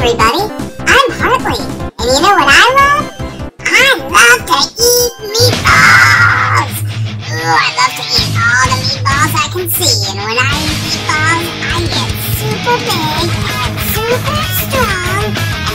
everybody, I'm Hartley, and you know what I love? I love to eat meatballs! Ooh, I love to eat all the meatballs I can see, and when I eat meatballs, I get super big and super strong,